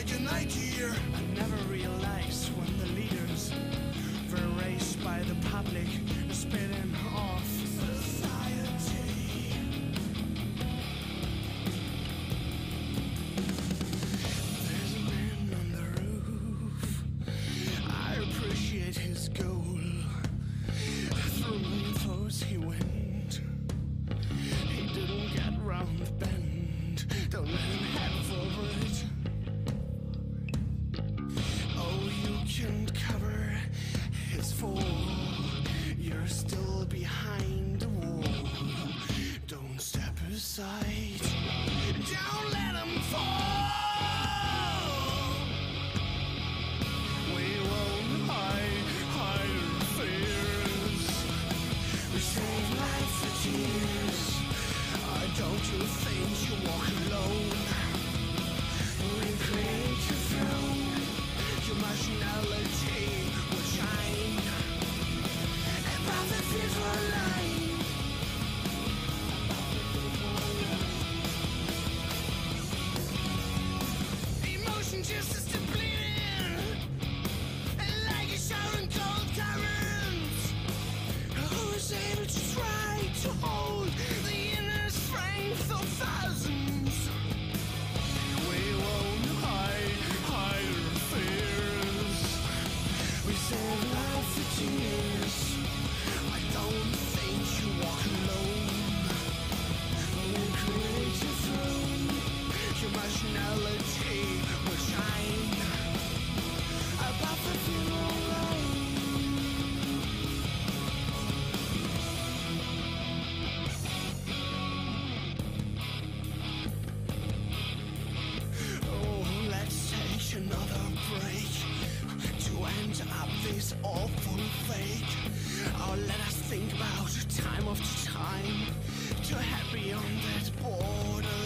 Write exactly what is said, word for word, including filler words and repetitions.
like an idea. I never realized when the leaders were raised by the public, spitting off Society. There's a man on the roof. I appreciate his goal. Through million foes he went. He didn't get round the bend. Don't let him have over it. Oh, you can't cover his fall. You're still behind the wall. Don't step aside. Don't let him fall. We won't hide, hide our fears. We save life for tears. Uh, don't you think you walk alone? We create your throne. Your nationality will shine above the fearful line. Emotion just is depleting, like a showering cold current. Who is able to try to hold the inner strength of thousands? We won't hide, hide our fears. We save life for tears. I don't think you walk alone. We create your throne. Your nationality will shine above the funeral line. Oh, let's take another break to end up this awful fake. Oh, let us think about time after time to head beyond that border